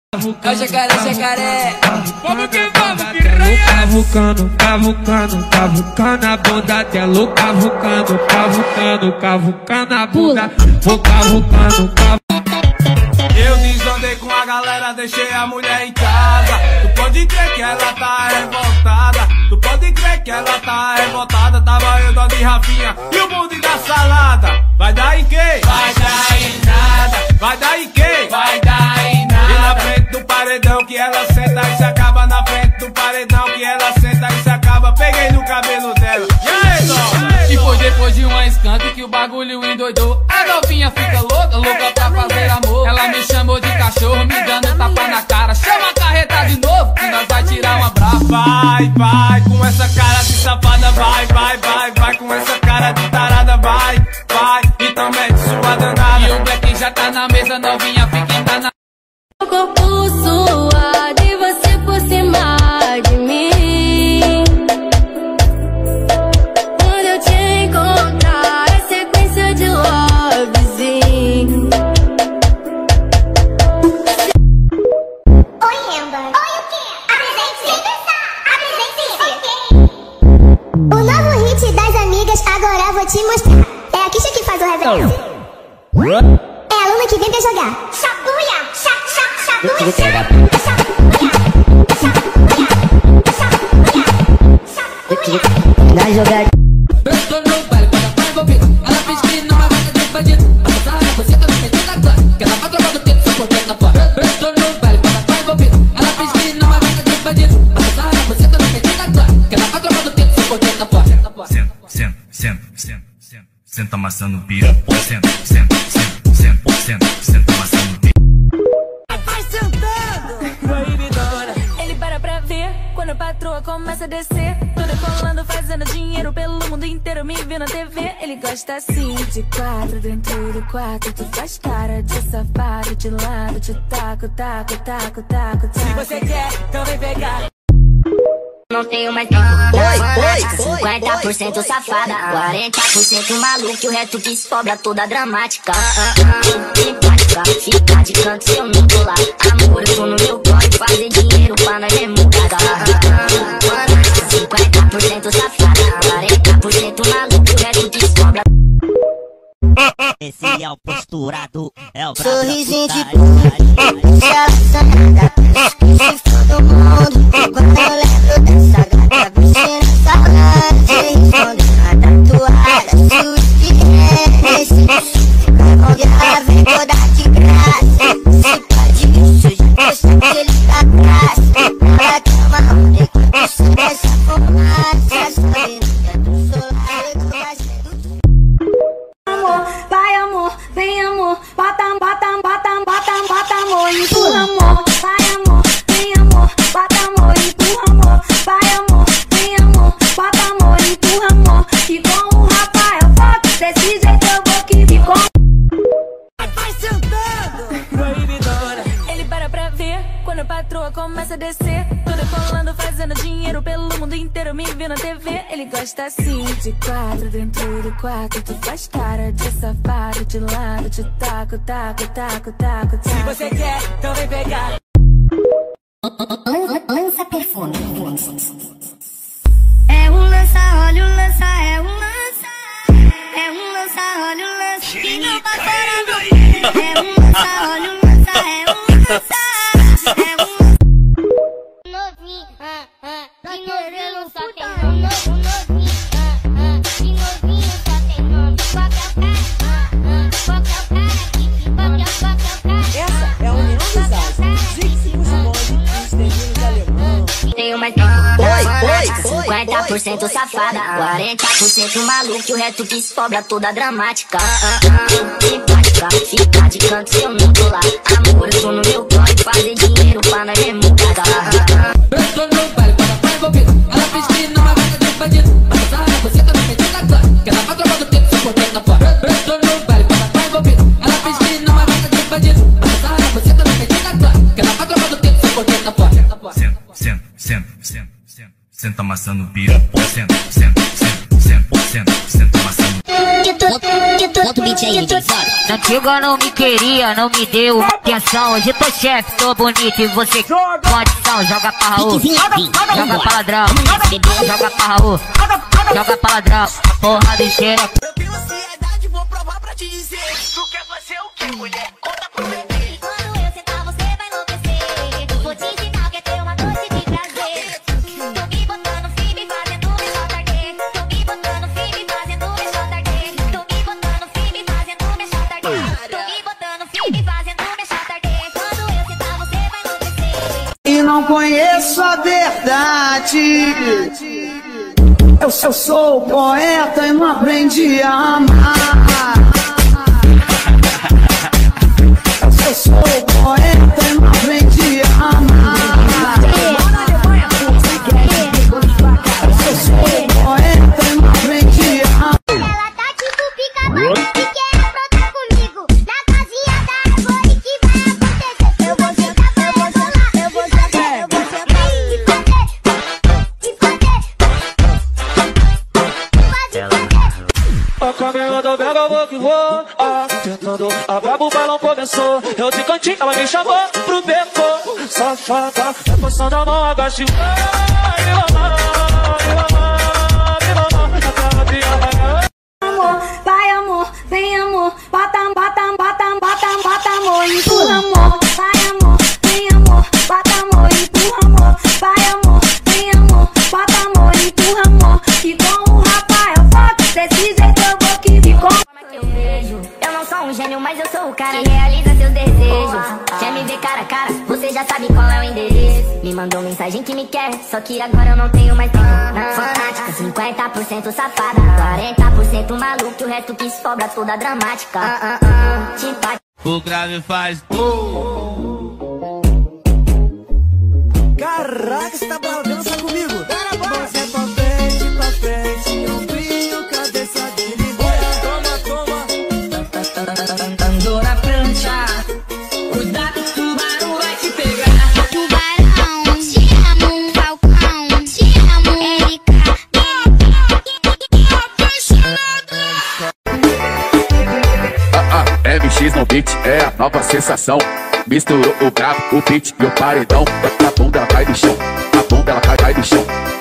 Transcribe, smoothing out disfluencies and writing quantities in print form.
É o jacaré, jacaré. Vamos que vamos, piranha. Cavucando, cavucando, cavucando a bunda dela. Cavucando, cavucando, cavucando a bunda. Vou cavucando, cavucando. Eu desandei com a galera, deixei a mulher em casa. Tu pode crer que ela tá revoltada. Tu pode crer que ela tá revoltada. Tava eu, Dona de Rafinha e o mundo da salada. Vai dar em quê? Vai dar em nada. Vai dar em quê? Vai dar em nada. E na frente do paredão que ela senta e se acaba. Na frente do paredão que ela senta e se acaba. Peguei no cabelo dela. E aí, Dó? E foi depois de uma skunk que o bagulho endoidou. A novinha fica louca, louca pra fazer amor. Ela me chamou de cachorro, me dando tapa na cara. Chama a carreta de novo, que nós vai tirar uma brava. Vai, vai, com essa cara de safada. Vai, vai, vai, vai, com essa cara de tarada. Vai, vai, e também de sua danada. E o Black já tá na mesa, novinha fica enganada. Corpo suado e você por cima de mim. Quando eu te encontrar, é sequência de lovezinho. Oi, Amber. Oi, o quê? Apresente-se. Apresente-se. O novo hit das amigas, agora vou te mostrar. É a Kisha que faz o reverse. É a Luna que vem pra jogar. Chapuia, chapuia, chapuia. Na jogada. Eu tô no baile, quando ela envolvida. Ela fez que não vai fazer de bandido. A passar você tá metendo a clã. Que ela vai trocar do tempo, só cortando a porta. Eu tô no baile, quando ela envolvida. Ela fez que não vai fazer de bandido. A passar você tá metendo a clã. Que ela vai trocar do tempo, só cortando a porta. Senta, senta, senta, senta, senta. Senta amassando pica. Senta, senta, senta, senta, senta, senta amassando pica. Vai sentando. Proibidona. Ele para pra ver quando a patroa começa a descer. Tô decolando, fazendo dinheiro pelo mundo inteiro. Me vê na TV. Ele gosta assim de quatro dentro do quarto. Tu faz cara de safado, de lado. Te taco, taco, taco, taco, taco. Se você quer, então vem pegar. Não tenho mais tempo. Oi, 50% safada, 40% maluco, e o resto que sobra toda dramática. Simpática, fica de canto se eu não tô lá. Amor, eu tô no meu corre, fazer dinheiro pra nós é mudada. 50% safada, 40% maluco, e o resto que sobra. Esse é o posturado, é o Sorrisinho de ela sanada, esquece todo mundo. Quando eu lembro dessa gata, vestindo saudade, respondendo a tatuada, suficiente. Onde ela vem toda de graça, se pode isso, já gosta que ele tá graça. Ela quer uma onda enquanto sobe essa fumaça, sorrindo do solar e do cachê. Vai amor, vem amor, bota amor, empurra amor. Vai amor, vem amor, bota amor, empurra amor. Vai amor, vem amor, bota amor, empurra amor. E com o Rafael Fox, desse jeito eu vou que ficou. Vai sentando. Proibidona. Ele para pra ver quando a patroa começa a descer. Tô decolando, fazendo dinheiro pelo mundo inteiro. Me vê na TV. Ele gosta assim de quatro dentro do quarto. Tu faz cara de safado, de lado. Te taco, taco, taco, taco, taco. Se você quer, então vem pegar. Lança perfume. É um lança, olha o lança, é um lança. É um lança, olha o lança. Que não vai fora do. É um lança, olha o lança, é um lança. É um lança. Novinho, que novinho só tem nome. Novinho, que novinho só tem nome. Qual que é o cara? Essa é a união dos astros. Zíxicos, bonde, os terminos alemão. Tenho mais tempo. 50% safada, 40% maluco, e o resto que sobra toda dramática. Simpática, fica de canto se eu não tô lá. Amor, eu tô no meu corre, fazer dinheiro pra nós é mudada. Eu tô no baile, quando ela envolvida. Ela fez que não vai fazer de bandido. A passar você tá metendo a clã. Que ela vai trocar do tempo, só cortando a porta. Eu tô no baile, quando ela envolvida. Ela fez que não vai fazer de bandido. A passar você tá metendo a clã. Que ela vai trocar do tempo, só cortando a porta. Senta, senta, senta, senta, senta. Senta amassando pica. Senta, senta, senta, senta, senta amassando. Que tu Bota o beat aí, DJ, sobe. Na antiga não me queria, não me deu atenção. Hoje tô chefe, tô bonito e você condição. Joga pra Raul, joga pra ladrão, joga pra Raul, joga pra ladrão. Porra do cheiro. Eu tenho ansiedade, vou provar pra te dizer. Tu quer fazer o que, mulher? Conta pro bebê. Quando eu sentar, você vai enlouquecer. Vou te ensinar o que é ter uma noite de prazer. Tô me botando firme, fazendo me soltar arder. Tô me botando firme, fazendo me soltar arder. Tô me botando firme, fazendo me soltar arder. Tô me botando firme, fazendo me soltar arder. Quando eu sentar, você vai enlouquecer. E não conheço a verdade. Eu sou poeta e não aprendi a amar. Eu sou poeta e não aprendi a amar. Eu sou poeta e não aprendi a amar. Ela tá tipo pica-pau e quer aprontar comigo. Na casinha da árvore que vai acontecer. Eu vou sentar, eu vou rolar, eu vou sentar, eu vou sentar e fazer. A caminho do Bega, eu vou que vou. Tentando, a brabo balão começou. Eu de cantinho, ela me chamou pro beco. Safada, é poção da mão, agache. Amor, vai amor, vem amor, bota amor, empurra amor, vai amor, vem amor, bota amor, empurra amor, vai amor, vem amor, bota amor, empurra amor, que com o Rafael Fox, desse jeito eu vou que ficou. Eu vejo, eu não sou um gênio, mas eu sou o cara que realiza seus desejos. Quer me ver cara a cara, você já sabe qual é o endereço. Me mandou mensagem que me quer, só que agora eu não tenho mais tempo. Fanática, 50% safada, 40% maluco, e o resto que sobra toda dramática. O grave faz. Caraca, você tá bravo, dança comigo. Você é pra frente, ombrinho, cabeça dele. Andou na prancha, cuidado, o tubarão vai te pegar. Tubarão, te amo, Falcão, te amo, Erika. MX no beat é a nova sensação. Misturou o grave, o beat e o paredão. A bunda ela cai no chão, a bunda ela cai no chão.